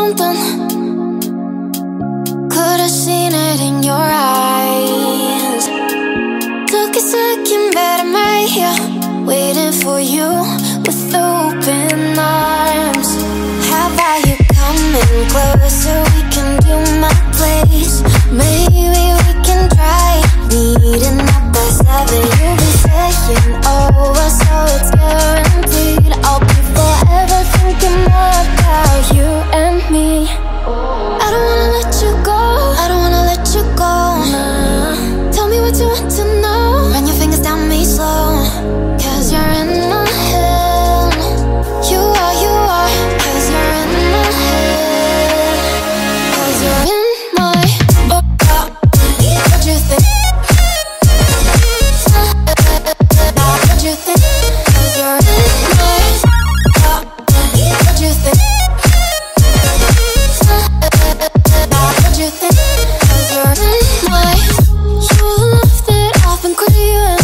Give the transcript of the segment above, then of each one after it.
something. Could've seen it in your eyes. Took a second, but I'm right here, waiting for you with open arms. How about you coming closer? We can do my place. Maybe we can try meeting up by 7. You'll be saying over, so it's guaranteed. I'll be forever thinking more about you and me. I don't wanna let you go, I don't wanna let you go. Tell me what you want to know. Run your fingers down me slow, 'cause you're in my head. You are, cause you're in my head. 'Cause you're in my what you think? What you think? 'Cause you're in my what you think? What you think? 'Cause you're in my. You love that I've been craving.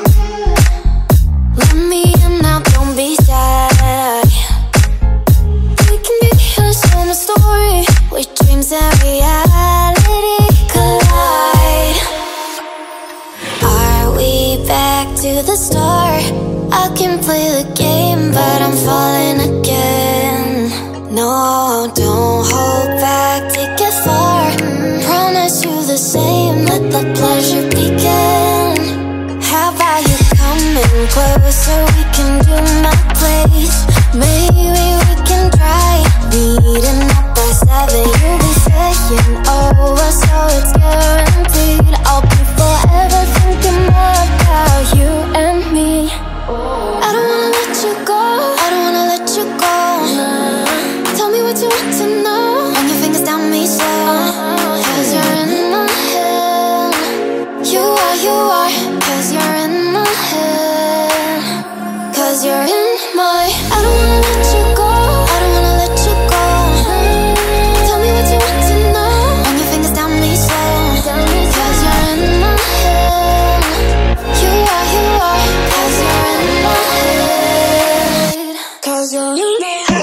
Let me in now, don't be shy. We can be a summer story where dreams and reality collide. Are we back to the start? I can play the game, but I'm falling again. No, don't hold back, take it far. Promise you the same, let the pleasure begin. How about you coming closer? We can do my place. Maybe we can try meeting up by 7. You'll be saying over, so it's guaranteed. I'll be forever thinking more about you and me. I don't wanna let you go, I don't wanna let you go. Tell me what you want to know. Run your fingers down me slow, 'cause you're in my head. You are, 'cause you're in my head. 'Cause you're in my. I don't wanna let you go, I don't wanna let you go. Tell me what you want to know. Run your fingers down me slow, 'cause you're in my head. You are, 'cause you're in my head. 'Cause you're in my head.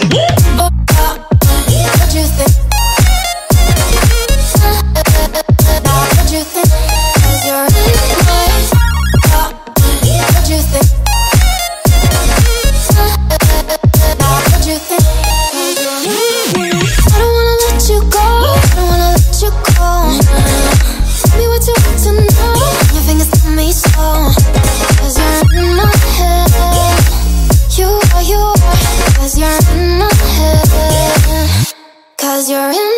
What you think? What you think? 'Cause you're in my. What you think? What you think? 'Cause you're in my. I don't wanna let you go, I don't wanna let you go. Tell me what you want to know. Your fingers tell me slow, 'cause you're in my head. You are, 'cause you're in my head. 'Cause you're in